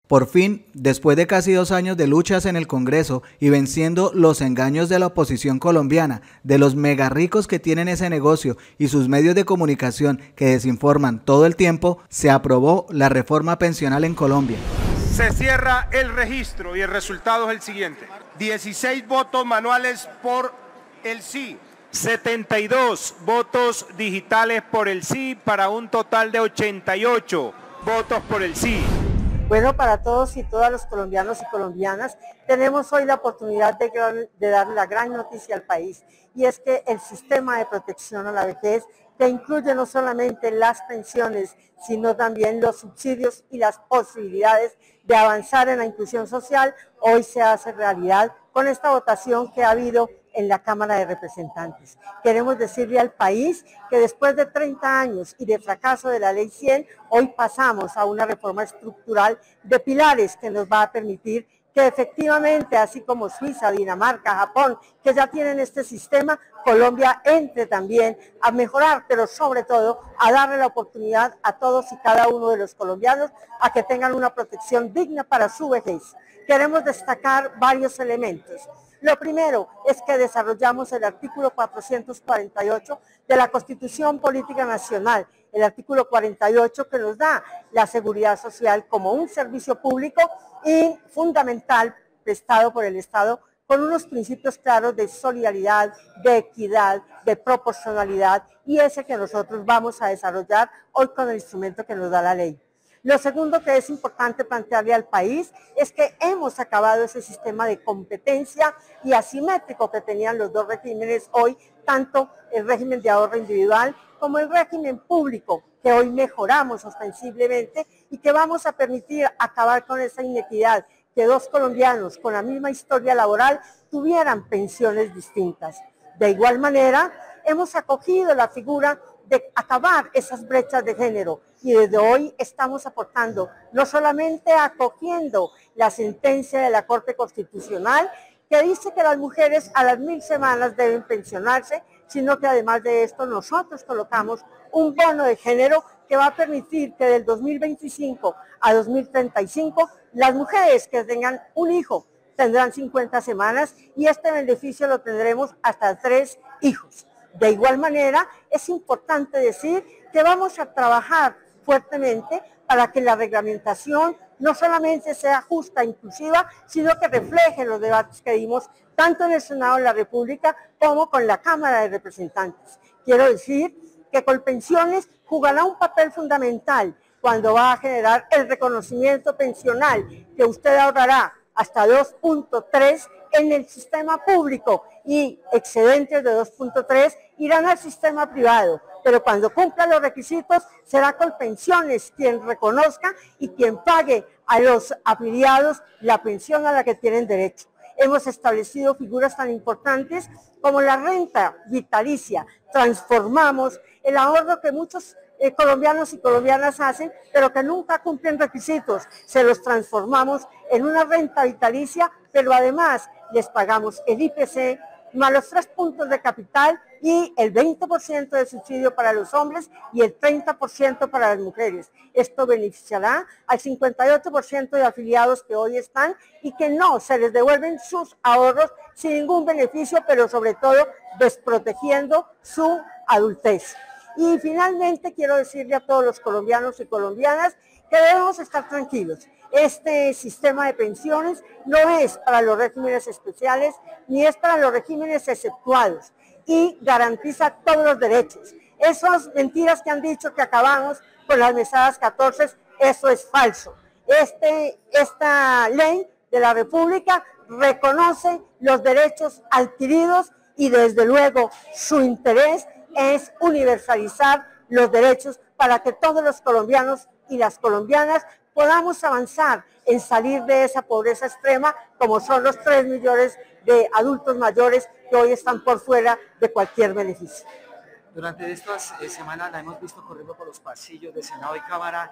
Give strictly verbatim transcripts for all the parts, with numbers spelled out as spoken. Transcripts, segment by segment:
Por fin, después de casi dos años de luchas en el Congreso y venciendo los engaños de la oposición colombiana, de los mega ricos que tienen ese negocio y sus medios de comunicación que desinforman todo el tiempo, se aprobó la reforma pensional en Colombia. Se cierra el registro y el resultado es el siguiente. dieciséis votos manuales por el sí, setenta y dos votos digitales por el sí, para un total de ochenta y ocho votos por el sí. Bueno, para todos y todas los colombianos y colombianas, tenemos hoy la oportunidad de, de dar la gran noticia al país, y es que el sistema de protección a la vejez, que incluye no solamente las pensiones, sino también los subsidios y las posibilidades de avanzar en la inclusión social, hoy se hace realidad con esta votación que ha habido en la Cámara de Representantes. Queremos decirle al país que después de treinta años y de fracaso de la Ley cien, hoy pasamos a una reforma estructural de pilares que nos va a permitir que efectivamente, así como Suiza, Dinamarca, Japón, que ya tienen este sistema, Colombia entre también a mejorar, pero sobre todo a darle la oportunidad a todos y cada uno de los colombianos a que tengan una protección digna para su vejez. Queremos destacar varios elementos. Lo primero es que desarrollamos el artículo cuatrocientos cuarenta y ocho de la Constitución Política Nacional, el artículo cuarenta y ocho que nos da la seguridad social como un servicio público y fundamental prestado por el Estado, con unos principios claros de solidaridad, de equidad, de proporcionalidad, y ese que nosotros vamos a desarrollar hoy con el instrumento que nos da la ley. Lo segundo que es importante plantearle al país es que hemos acabado ese sistema de competencia y asimétrico que tenían los dos regímenes hoy, tanto el régimen de ahorro individual como el régimen público, que hoy mejoramos ostensiblemente y que vamos a permitir acabar con esa inequidad, que dos colombianos con la misma historia laboral tuvieran pensiones distintas. De igual manera, hemos acogido la figura de acabar esas brechas de género, y desde hoy estamos aportando, no solamente acogiendo la sentencia de la Corte Constitucional que dice que las mujeres a las mil semanas deben pensionarse, sino que además de esto nosotros colocamos un bono de género que va a permitir que del dos mil veinticinco a dos mil treinta y cinco las mujeres que tengan un hijo tendrán cincuenta semanas, y este beneficio lo tendremos hasta tres hijos. De igual manera, es importante decir que vamos a trabajar fuertemente para que la reglamentación no solamente sea justa e inclusiva, sino que refleje los debates que dimos tanto en el Senado de la República como con la Cámara de Representantes. Quiero decir que Colpensiones jugará un papel fundamental cuando va a generar el reconocimiento pensional, que usted ahorrará hasta dos punto tres en el sistema público, y excedentes de dos punto tres irán al sistema privado, pero cuando cumpla los requisitos será Colpensiones quien reconozca y quien pague a los afiliados la pensión a la que tienen derecho. Hemos establecido figuras tan importantes como la renta vitalicia, transformamos el ahorro que muchos eh, colombianos y colombianas hacen, pero que nunca cumplen requisitos, se los transformamos en una renta vitalicia, pero además les pagamos el I P C más los tres puntos de capital y el veinte por ciento de subsidio para los hombres y el treinta por ciento para las mujeres. Esto beneficiará al cincuenta y ocho por ciento de afiliados que hoy están y que no se les devuelven sus ahorros sin ningún beneficio, pero sobre todo desprotegiendo su adultez. Y finalmente quiero decirle a todos los colombianos y colombianas que debemos estar tranquilos. Este sistema de pensiones no es para los regímenes especiales ni es para los regímenes exceptuados, y garantiza todos los derechos. Esas mentiras que han dicho que acabamos con las mesadas catorce, eso es falso. Este, esta ley de la República reconoce los derechos adquiridos y desde luego su interés es universalizar los derechos para que todos los colombianos y las colombianas podamos avanzar en salir de esa pobreza extrema, como son los tres millones de adultos mayores que hoy están por fuera de cualquier beneficio. Durante estas eh, semanas la hemos visto corriendo por los pasillos de Senado y Cámara,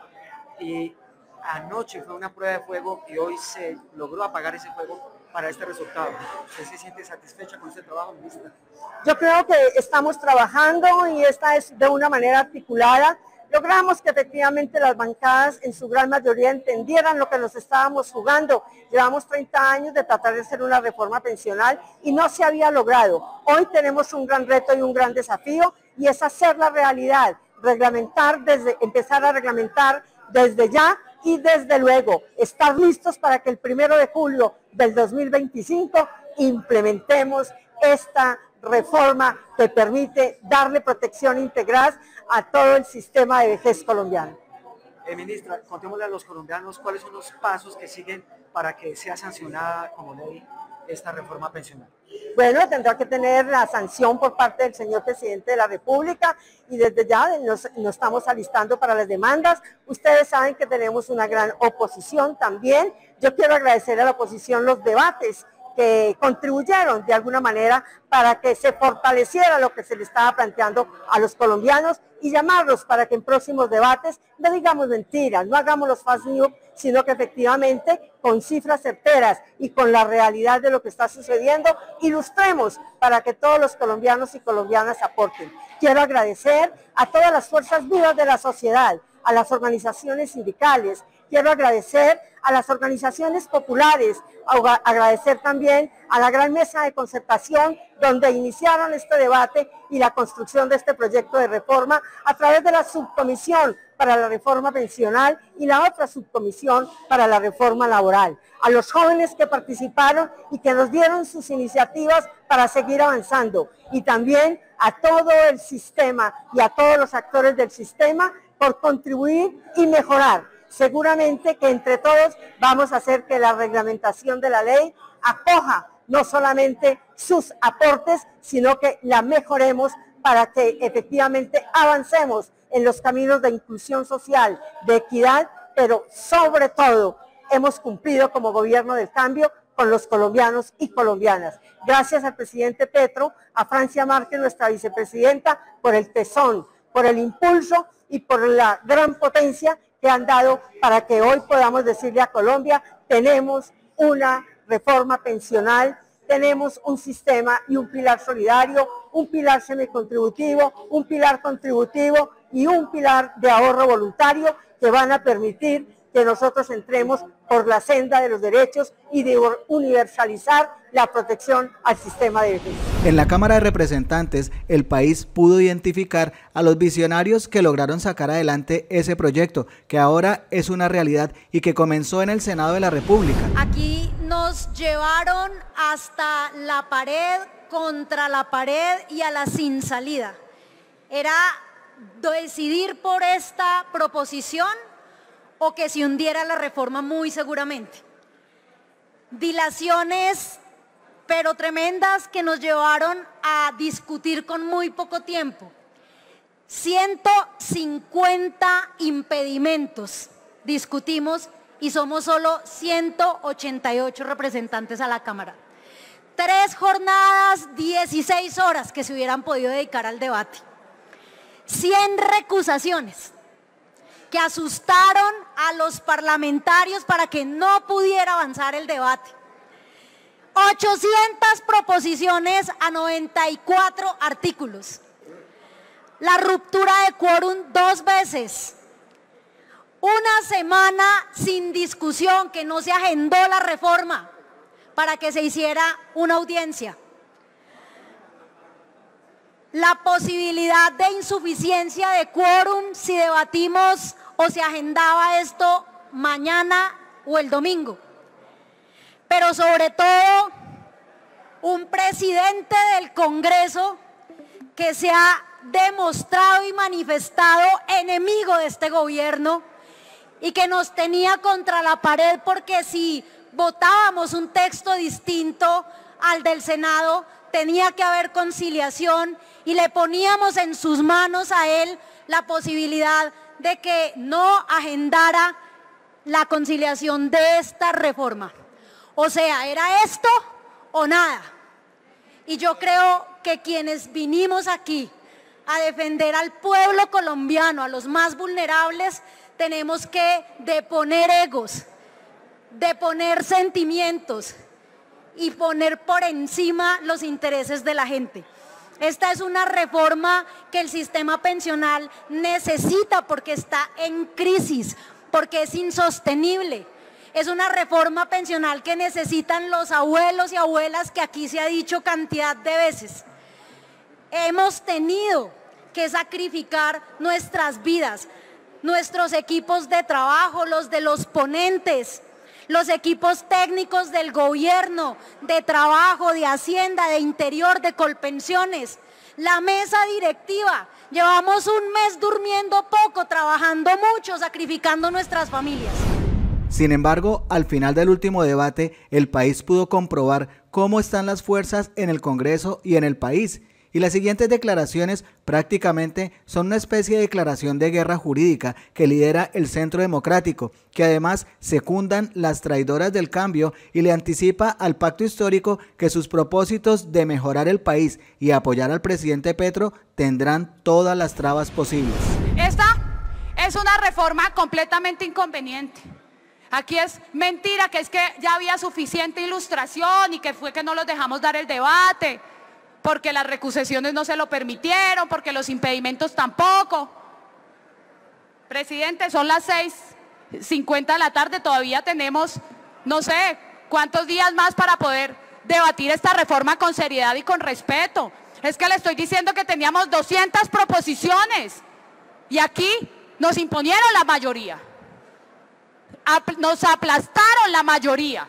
y anoche fue una prueba de fuego y hoy se logró apagar ese fuego para este resultado. ¿Usted se siente satisfecha con este trabajo, ministra? Yo creo que estamos trabajando y esta es de una manera articulada. logramos que efectivamente las bancadas en su gran mayoría entendieran lo que nos estábamos jugando. Llevamos treinta años de tratar de hacer una reforma pensional y no se había logrado. Hoy tenemos un gran reto y un gran desafío y es hacer la realidad, reglamentar desde, empezar a reglamentar desde ya y desde luego estar listos para que el primero de julio del dos mil veinticinco implementemos esta reforma que permite darle protección integral a todo el sistema de vejez colombiano. Eh, ministra, contémosle a los colombianos cuáles son los pasos que siguen para que sea sancionada como ley esta reforma pensional. Bueno, tendrá que tener la sanción por parte del señor presidente de la República y desde ya nos, nos estamos alistando para las demandas. Ustedes saben que tenemos una gran oposición también. Yo quiero agradecer a la oposición los debates que contribuyeron de alguna manera para que se fortaleciera lo que se le estaba planteando a los colombianos y llamarlos para que en próximos debates no digamos mentiras, no hagamos los fake news, sino que efectivamente con cifras certeras y con la realidad de lo que está sucediendo, ilustremos para que todos los colombianos y colombianas aporten. Quiero agradecer a todas las fuerzas vivas de la sociedad, a las organizaciones sindicales, quiero agradecer a las organizaciones populares, agradecer también a la gran mesa de concertación donde iniciaron este debate y la construcción de este proyecto de reforma a través de la subcomisión para la reforma pensional y la otra subcomisión para la reforma laboral. A los jóvenes que participaron y que nos dieron sus iniciativas para seguir avanzando y también a todo el sistema y a todos los actores del sistema por contribuir y mejorar. Seguramente que entre todos vamos a hacer que la reglamentación de la ley acoja no solamente sus aportes, sino que la mejoremos para que efectivamente avancemos en los caminos de inclusión social, de equidad, pero sobre todo hemos cumplido como gobierno del cambio con los colombianos y colombianas. Gracias al presidente Petro, a Francia Márquez, nuestra vicepresidenta, por el tesón, por el impulso y por la gran potencia que han dado para que hoy podamos decirle a Colombia, tenemos una reforma pensional, tenemos un sistema y un pilar solidario, un pilar semicontributivo, un pilar contributivo y un pilar de ahorro voluntario que van a permitir que nosotros entremos por la senda de los derechos y de universalizar la protección al sistema de vejez. En la Cámara de Representantes, el país pudo identificar a los visionarios que lograron sacar adelante ese proyecto, que ahora es una realidad y que comenzó en el Senado de la República. Aquí nos llevaron hasta la pared, contra la pared y a la sin salida. Era decidir por esta proposición o que se hundiera la reforma muy seguramente. Dilaciones pero tremendas que nos llevaron a discutir con muy poco tiempo. ciento cincuenta impedimentos discutimos y somos solo ciento ochenta y ocho representantes a la Cámara. Tres jornadas, dieciséis horas que se hubieran podido dedicar al debate. cien recusaciones que asustaron a los parlamentarios para que no pudiera avanzar el debate. ochocientas proposiciones a noventa y cuatro artículos. La ruptura de quórum dos veces. Una semana sin discusión, que no se agendó la reforma para que se hiciera una audiencia. La posibilidad de insuficiencia de quórum si debatimos o se agendaba esto mañana o el domingo. Pero sobre todo, un presidente del Congreso que se ha demostrado y manifestado enemigo de este gobierno y que nos tenía contra la pared porque si votábamos un texto distinto al del Senado, tenía que haber conciliación y le poníamos en sus manos a él la posibilidad de que no agendara la conciliación de esta reforma. O sea, era esto o nada. Y yo creo que quienes vinimos aquí a defender al pueblo colombiano, a los más vulnerables, tenemos que deponer egos, deponer sentimientos y poner por encima los intereses de la gente. Esta es una reforma que el sistema pensional necesita porque está en crisis, porque es insostenible. Es una reforma pensional que necesitan los abuelos y abuelas, que aquí se ha dicho cantidad de veces. Hemos tenido que sacrificar nuestras vidas, nuestros equipos de trabajo, los de los ponentes, los equipos técnicos del gobierno, de trabajo, de hacienda, de interior, de colpensiones, la mesa directiva. Llevamos un mes durmiendo poco, trabajando mucho, sacrificando nuestras familias. Sin embargo, al final del último debate, el país pudo comprobar cómo están las fuerzas en el Congreso y en el país. Y las siguientes declaraciones prácticamente son una especie de declaración de guerra jurídica que lidera el Centro Democrático, que además secundan las traidoras del cambio y le anticipa al pacto histórico que sus propósitos de mejorar el país y apoyar al presidente Petro tendrán todas las trabas posibles. Esta es una reforma completamente inconveniente. Aquí es mentira que es que ya había suficiente ilustración y que fue que no los dejamos dar el debate, porque las recusaciones no se lo permitieron, porque los impedimentos tampoco. Presidente, son las seis cincuenta de la tarde, todavía tenemos no sé cuántos días más para poder debatir esta reforma con seriedad y con respeto. Es que le estoy diciendo que teníamos doscientas proposiciones y aquí nos imponieron la mayoría. Nos aplastaron la mayoría.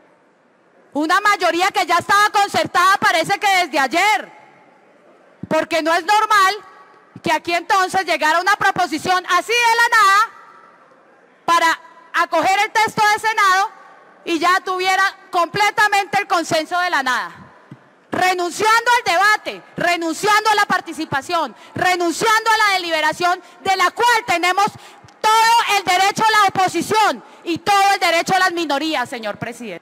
Una mayoría que ya estaba concertada, parece que desde ayer. Porque no es normal que aquí entonces llegara una proposición así de la nada para acoger el texto del Senado y ya tuviera completamente el consenso de la nada. Renunciando al debate, renunciando a la participación, renunciando a la deliberación de la cual tenemos todo el derecho a la oposición y todo el derecho a las minorías, señor presidente.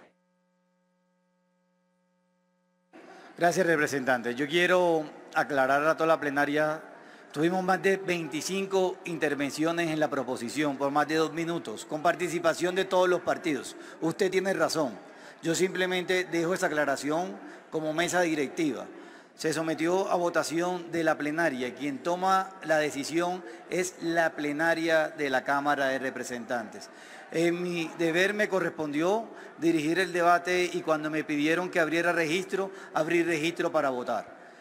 Gracias, representante. Yo quiero aclarar a toda la plenaria, tuvimos más de veinticinco intervenciones en la proposición por más de dos minutos, con participación de todos los partidos. Usted tiene razón. Yo simplemente dejo esa aclaración como mesa directiva. Se sometió a votación de la plenaria. Quien toma la decisión es la plenaria de la Cámara de Representantes. En mi deber me correspondió dirigir el debate y cuando me pidieron que abriera registro, abrí registro para votar.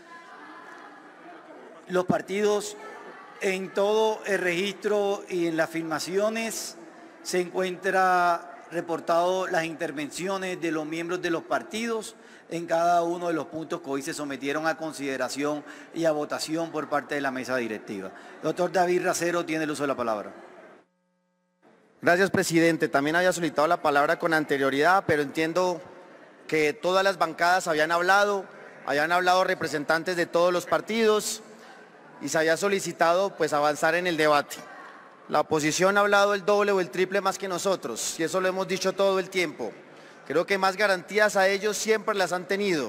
Los partidos, en todo el registro y en las filmaciones, se encuentra reportado las intervenciones de los miembros de los partidos en cada uno de los puntos que hoy se sometieron a consideración y a votación por parte de la mesa directiva. Doctor David Racero tiene el uso de la palabra. Gracias, presidente. También había solicitado la palabra con anterioridad, pero entiendo que todas las bancadas habían hablado, habían hablado representantes de todos los partidos y se había solicitado pues avanzar en el debate. La oposición ha hablado el doble o el triple más que nosotros y eso lo hemos dicho todo el tiempo. Creo que más garantías a ellos siempre las han tenido,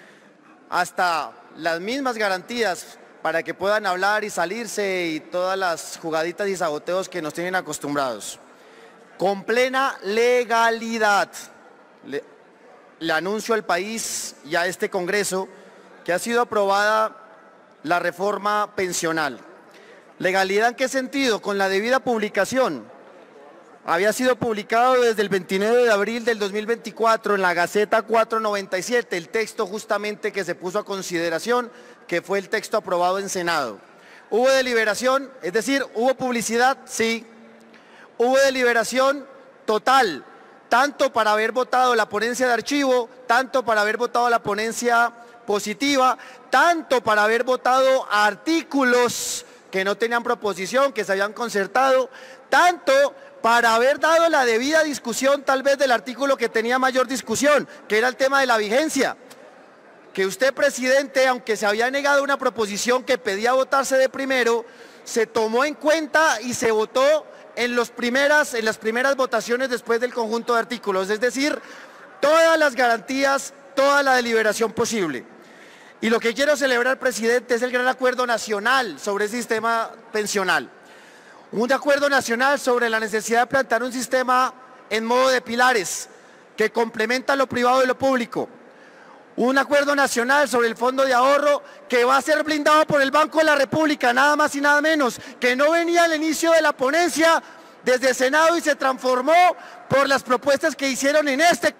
hasta las mismas garantías para que puedan hablar y salirse y todas las jugaditas y saboteos que nos tienen acostumbrados. Con plena legalidad, le, le anuncio al país y a este Congreso que ha sido aprobada la reforma pensional. ¿Legalidad en qué sentido? Con la debida publicación. Había sido publicado desde el veintinueve de abril del dos mil veinticuatro en la Gaceta cuatrocientos noventa y siete, el texto justamente que se puso a consideración, que fue el texto aprobado en Senado. ¿Hubo deliberación? Es decir, ¿hubo publicidad? Sí. Hubo deliberación total, tanto para haber votado la ponencia de archivo, tanto para haber votado la ponencia positiva, tanto para haber votado artículos que no tenían proposición, que se habían concertado, tanto para haber dado la debida discusión tal vez del artículo que tenía mayor discusión, que era el tema de la vigencia. Que usted, presidente, aunque se había negado una proposición que pedía votarse de primero, se tomó en cuenta y se votó en, los primeras, en las primeras votaciones después del conjunto de artículos, es decir, todas las garantías, toda la deliberación posible. Y lo que quiero celebrar, presidente, es el gran acuerdo nacional sobre el sistema pensional. Un acuerdo nacional sobre la necesidad de plantear un sistema en modo de pilares que complementa lo privado y lo público. un acuerdo nacional sobre el fondo de ahorro que va a ser blindado por el Banco de la República, nada más y nada menos, que no venía al inicio de la ponencia desde el Senado y se transformó por las propuestas que hicieron en este.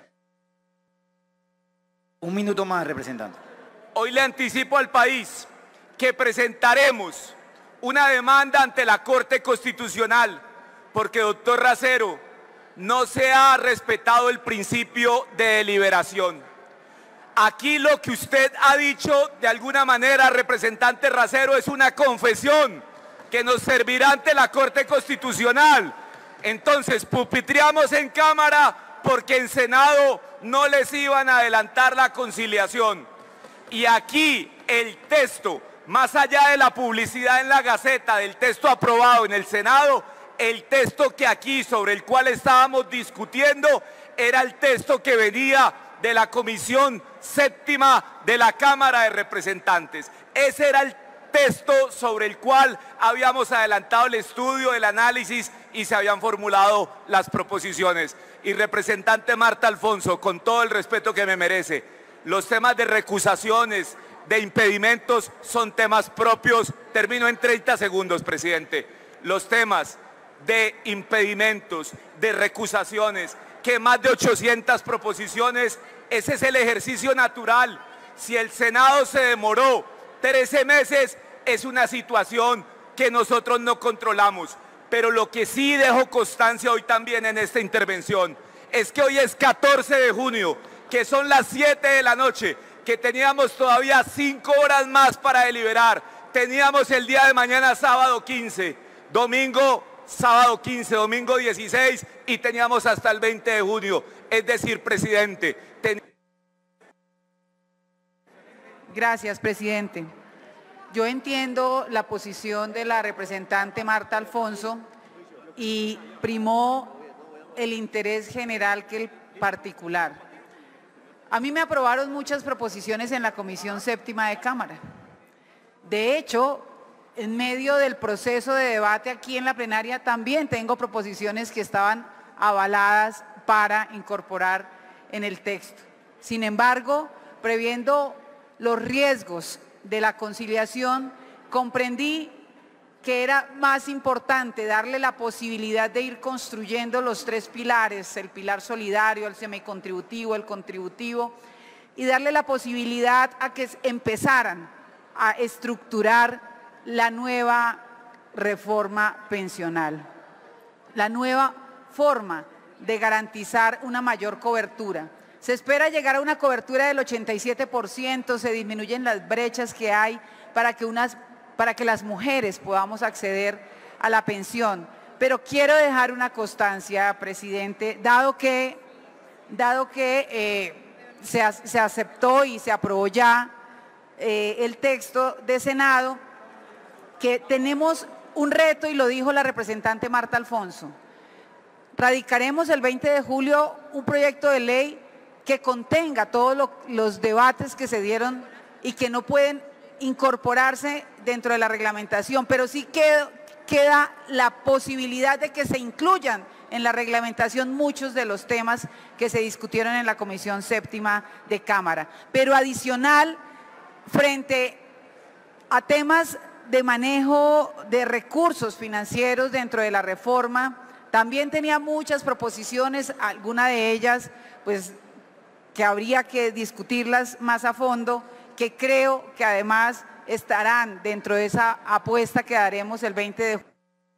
Un minuto más, representante. Hoy le anticipo al país que presentaremos una demanda ante la Corte Constitucional porque, doctor Racero, no se ha respetado el principio de deliberación. Aquí lo que usted ha dicho, de alguna manera, representante Racero, es una confesión que nos servirá ante la Corte Constitucional. Entonces, pupitreamos en Cámara porque en Senado no les iban a adelantar la conciliación. Y aquí el texto, más allá de la publicidad en la Gaceta, del texto aprobado en el Senado, el texto que aquí, sobre el cual estábamos discutiendo, era el texto que venía de la Comisión Séptima de la Cámara de Representantes. Ese era el texto sobre el cual habíamos adelantado el estudio, el análisis y se habían formulado las proposiciones. Y representante Marta Alfonso, con todo el respeto que me merece, los temas de recusaciones, de impedimentos, son temas propios. Termino en treinta segundos, presidente. Los temas de impedimentos, de recusaciones, que más de ochocientas proposiciones, ese es el ejercicio natural. Si el Senado se demoró trece meses, es una situación que nosotros no controlamos. Pero lo que sí dejo constancia hoy también en esta intervención es que hoy es catorce de junio, que son las siete de la noche, que teníamos todavía cinco horas más para deliberar. Teníamos el día de mañana sábado quince, domingo sábado quince, domingo dieciséis y teníamos hasta el veinte de junio. Es decir, presidente. Ten... Gracias, presidente. Yo entiendo la posición de la representante Marta Alfonso y primó el interés general que el particular. A mí me aprobaron muchas proposiciones en la Comisión Séptima de Cámara. De hecho, en medio del proceso de debate aquí en la plenaria también tengo proposiciones que estaban avaladas para incorporar en el texto. Sin embargo, previendo los riesgos de la conciliación, comprendí que era más importante darle la posibilidad de ir construyendo los tres pilares, el pilar solidario, el semicontributivo, el contributivo, y darle la posibilidad a que empezaran a estructurar la nueva reforma pensional, la nueva forma de garantizar una mayor cobertura. Se espera llegar a una cobertura del ochenta y siete por ciento, se disminuyen las brechas que hay para que, unas, para que las mujeres podamos acceder a la pensión. Pero quiero dejar una constancia, presidente, dado que, dado que eh, se, se aceptó y se aprobó ya eh, el texto de Senado, que tenemos un reto, y lo dijo la representante Marta Alfonso. Radicaremos el veinte de julio un proyecto de ley que contenga todos lo, los debates que se dieron y que no pueden incorporarse dentro de la reglamentación, pero sí queda, queda la posibilidad de que se incluyan en la reglamentación muchos de los temas que se discutieron en la Comisión Séptima de Cámara. Pero adicional, frente a temas de manejo de recursos financieros dentro de la reforma, también tenía muchas proposiciones, algunas de ellas pues que habría que discutirlas más a fondo, que creo que además estarán dentro de esa apuesta que daremos el veinte de julio.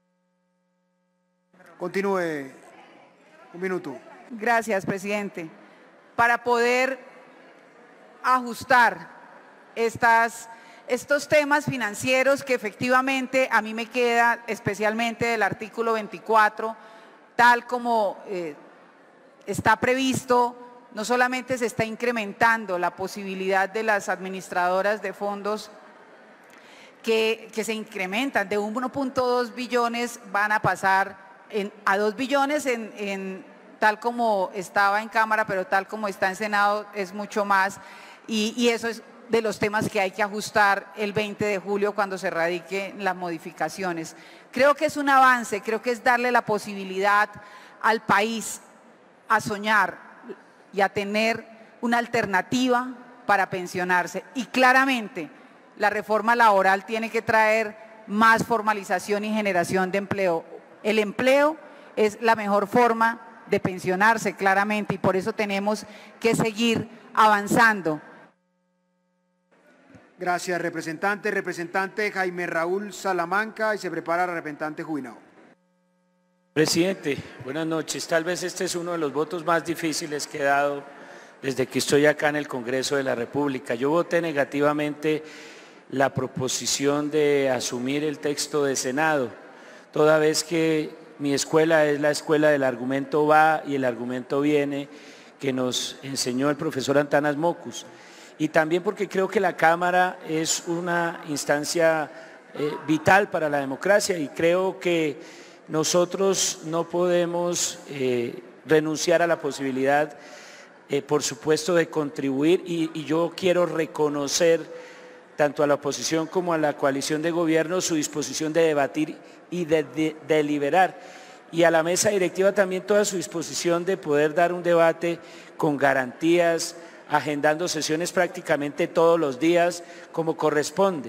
Continúe, un minuto. Gracias, presidente. Para poder ajustar estas, estos temas financieros que efectivamente a mí me queda especialmente del artículo veinticuatro, tal como eh, está previsto. No solamente se está incrementando la posibilidad de las administradoras de fondos que, que se incrementan de uno punto dos billones, van a pasar en, a dos billones en, en, tal como estaba en Cámara, pero tal como está en Senado es mucho más, y, y eso es de los temas que hay que ajustar el veinte de julio cuando se radiquen las modificaciones. Creo que es un avance, creo que es darle la posibilidad al país a soñar y a tener una alternativa para pensionarse. Y claramente la reforma laboral tiene que traer más formalización y generación de empleo. El empleo es la mejor forma de pensionarse claramente y por eso tenemos que seguir avanzando. Gracias, representante. Representante Jaime Raúl Salamanca y se prepara el representante Jubilado. Presidente, buenas noches. Tal vez este es uno de los votos más difíciles que he dado desde que estoy acá en el Congreso de la República. Yo voté negativamente la proposición de asumir el texto de Senado, toda vez que mi escuela es la escuela del argumento va y el argumento viene que nos enseñó el profesor Antanas Mocus. Y también porque creo que la Cámara es una instancia eh, vital para la democracia y creo que nosotros no podemos eh, renunciar a la posibilidad, eh, por supuesto, de contribuir y, y yo quiero reconocer tanto a la oposición como a la coalición de gobierno su disposición de debatir y de, de, de deliberar y a la mesa directiva también toda su disposición de poder dar un debate con garantías, agendando sesiones prácticamente todos los días como corresponde.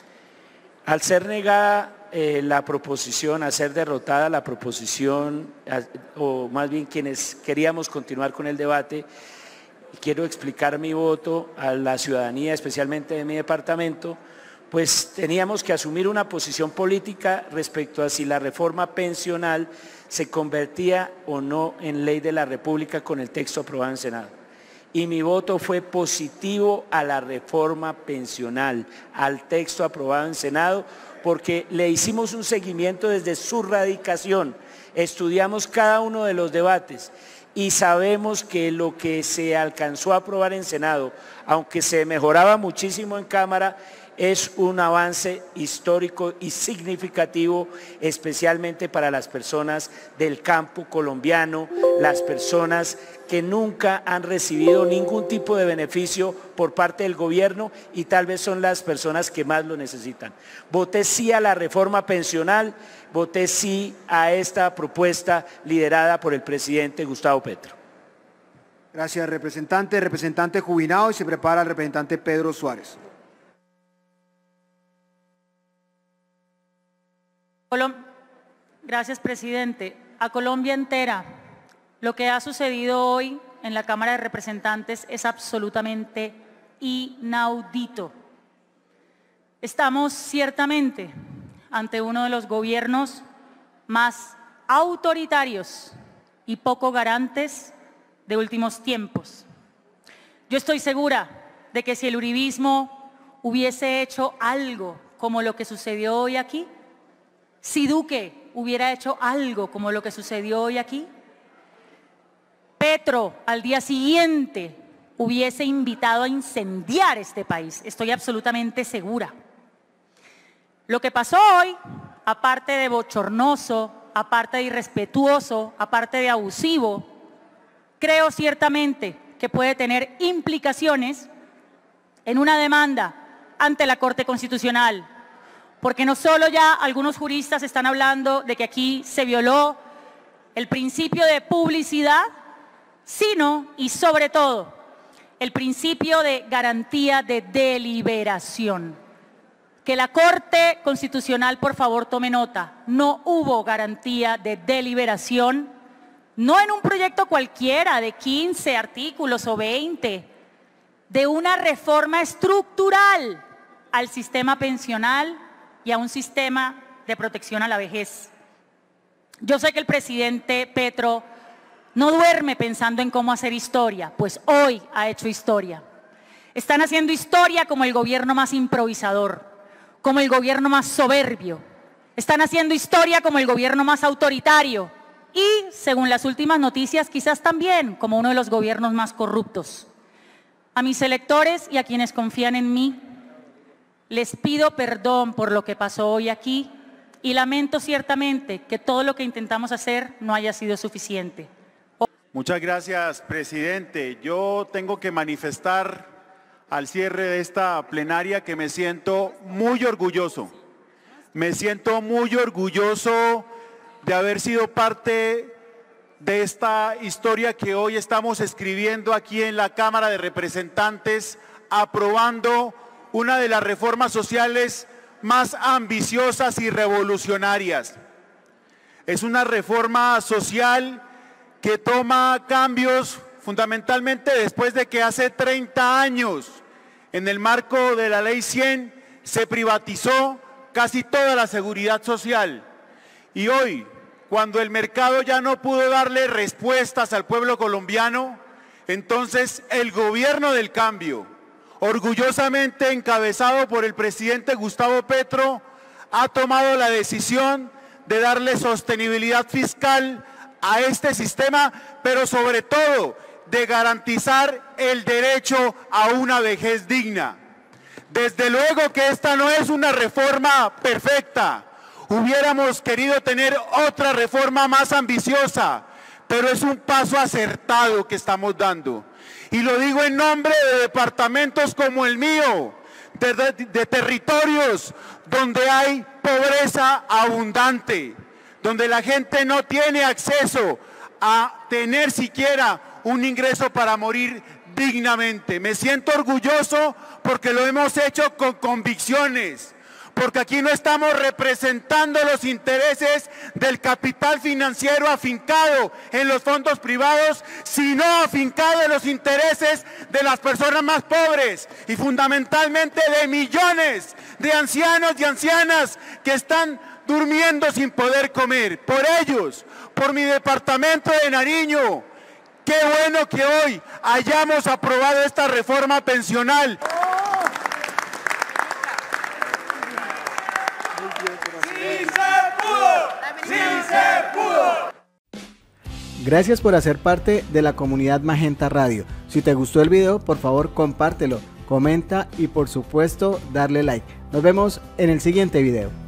Al ser negada eh, la proposición, al ser derrotada la proposición, a, o más bien quienes queríamos continuar con el debate, quiero explicar mi voto a la ciudadanía, especialmente de mi departamento, pues teníamos que asumir una posición política respecto a si la reforma pensional se convertía o no en ley de la República con el texto aprobado en Senado. Y mi voto fue positivo a la reforma pensional, al texto aprobado en Senado, porque le hicimos un seguimiento desde su radicación, estudiamos cada uno de los debates y sabemos que lo que se alcanzó a aprobar en Senado, aunque se mejoraba muchísimo en Cámara, es un avance histórico y significativo, especialmente para las personas del campo colombiano, las personas que nunca han recibido ningún tipo de beneficio por parte del gobierno y tal vez son las personas que más lo necesitan. Voté sí a la reforma pensional, voté sí a esta propuesta liderada por el presidente Gustavo Petro. Gracias, representante. Representante Jubilado y se prepara el representante Pedro Suárez. Gracias, presidente. A Colombia entera, lo que ha sucedido hoy en la Cámara de Representantes es absolutamente inaudito. Estamos ciertamente ante uno de los gobiernos más autoritarios y poco garantes de últimos tiempos. Yo estoy segura de que si el uribismo hubiese hecho algo como lo que sucedió hoy aquí, si Duque hubiera hecho algo como lo que sucedió hoy aquí, Petro al día siguiente hubiese invitado a incendiar este país. Estoy absolutamente segura. Lo que pasó hoy, aparte de bochornoso, aparte de irrespetuoso, aparte de abusivo, creo ciertamente que puede tener implicaciones en una demanda ante la Corte Constitucional. Porque no solo ya algunos juristas están hablando de que aquí se violó el principio de publicidad, sino y sobre todo el principio de garantía de deliberación. Que la Corte Constitucional, por favor, tome nota, no hubo garantía de deliberación, no en un proyecto cualquiera de quince artículos o veinte, de una reforma estructural al sistema pensional y a un sistema de protección a la vejez. Yo sé que el presidente Petro no duerme pensando en cómo hacer historia, pues hoy ha hecho historia. Están haciendo historia como el gobierno más improvisador, como el gobierno más soberbio. Están haciendo historia como el gobierno más autoritario y, según las últimas noticias, quizás también como uno de los gobiernos más corruptos. A mis electores y a quienes confían en mí, les pido perdón por lo que pasó hoy aquí y lamento ciertamente que todo lo que intentamos hacer no haya sido suficiente. Muchas gracias, presidente. Yo tengo que manifestar al cierre de esta plenaria que me siento muy orgulloso. Me siento muy orgulloso de haber sido parte de esta historia que hoy estamos escribiendo aquí en la Cámara de Representantes aprobando una de las reformas sociales más ambiciosas y revolucionarias. Es una reforma social que toma cambios fundamentalmente después de que hace treinta años, en el marco de la Ley cien, se privatizó casi toda la seguridad social. Y hoy, cuando el mercado ya no pudo darle respuestas al pueblo colombiano, entonces el gobierno del cambio, orgullosamente encabezado por el presidente Gustavo Petro, ha tomado la decisión de darle sostenibilidad fiscal a este sistema, pero sobre todo de garantizar el derecho a una vejez digna. Desde luego que esta no es una reforma perfecta. Hubiéramos querido tener otra reforma más ambiciosa, pero es un paso acertado que estamos dando. Y lo digo en nombre de departamentos como el mío, de, de, de territorios donde hay pobreza abundante, donde la gente no tiene acceso a tener siquiera un ingreso para morir dignamente. Me siento orgulloso porque lo hemos hecho con convicciones, porque aquí no estamos representando los intereses del capital financiero afincado en los fondos privados, sino afincado en los intereses de las personas más pobres y fundamentalmente de millones de ancianos y ancianas que están durmiendo sin poder comer. Por ellos, por mi departamento de Nariño, qué bueno que hoy hayamos aprobado esta reforma pensional. ¡Sí se pudo! ¡Sí se pudo! Gracias por hacer parte de la comunidad Magenta Radio. Si te gustó el video, por favor compártelo, comenta y por supuesto darle like. Nos vemos en el siguiente video.